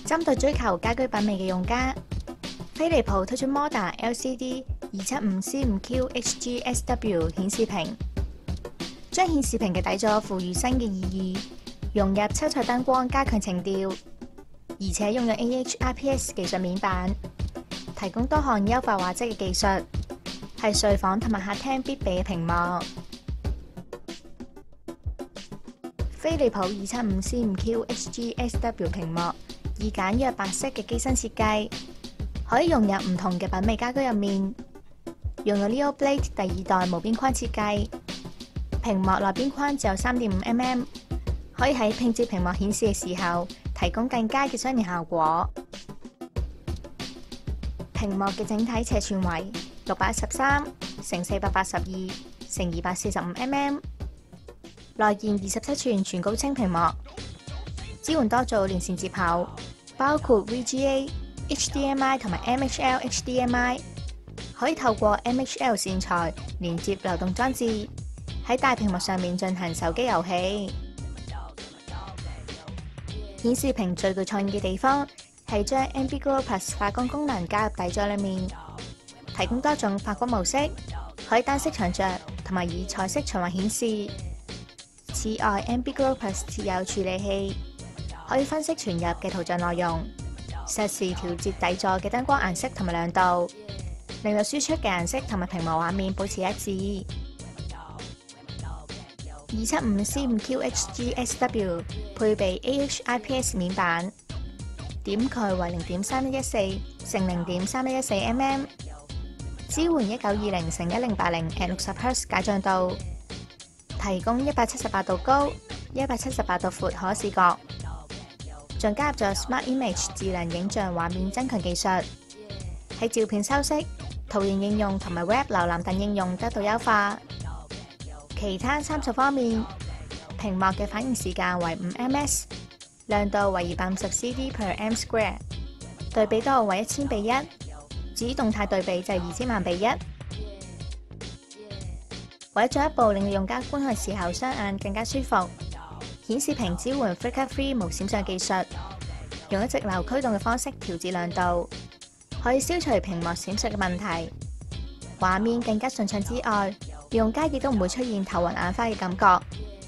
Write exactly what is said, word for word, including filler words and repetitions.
針對追求家居品味嘅用家，飛利浦推出 Moda L C D 二七五 C 五 Q H G S W 顯示屏，將顯示屏嘅底座賦予新嘅意義，融入七彩燈光加強情調，而且用咗 A H I P S 技術面板，提供多項優化畫質嘅技術，係睡房同埋客廳必備嘅屏幕。飛利浦二七五 C 五 Q H G S W 屏幕以簡約白色嘅機身設計，可以融入唔同嘅品味家居入面。用咗 Leo Blade 第二代無邊框設計，屏幕內邊框只有 三點五 mm， 可以喺拼接屏幕顯示嘅時候提供更佳嘅雙連效果。屏幕嘅整體尺寸為六百一十三乘四百八十二乘二百四十五 mm。內建二十七寸全高清屏幕，支援多組連線接口，包括 V G A、H D M I 同埋 M H L H D M I， 可以透過 M H L 線材連接流動裝置，喺大屏幕上面進行手機遊戲。顯示屏最具創意嘅地方係將 Ambiglow Plus 發光功能加入底座裏面，提供多種發光模式，可以單色長着同埋以彩色循環顯示。此外 ，Ambiglow Plus 設有處理器，可以分析傳入嘅圖像內容，實時調節底座嘅燈光顏色同埋亮度，令到輸出嘅顏色同埋屏幕畫面保持一致。二七五 C 五 Q H G S W 配備 A H I P S 面板，點距為零點三一一四乘零點三一一四 mm， 支援一九二零乘一零八零 at 六十赫茲解像度。提供一百七十八度高、一百七十八度闊可視角，仲加入咗 Smart Image 智能影像畫面增強技術，喺照片修飾、圖形應用同埋 Web 瀏覽等應用得到優化。其他參數方面，屏幕嘅反應時間為五 ms， 亮度為二百五十 C D per m square， 對比度為一千比一，至於動態對比就二千萬比一。為咗進一步令到用家觀看時候雙眼更加舒服，顯示屏支援 Flicker-free 無閃相技術，用一直流驅動嘅方式調節亮度，可以消除屏幕閃爍嘅問題。畫面更加順暢之外，用家亦都唔會出現頭暈眼花嘅感覺。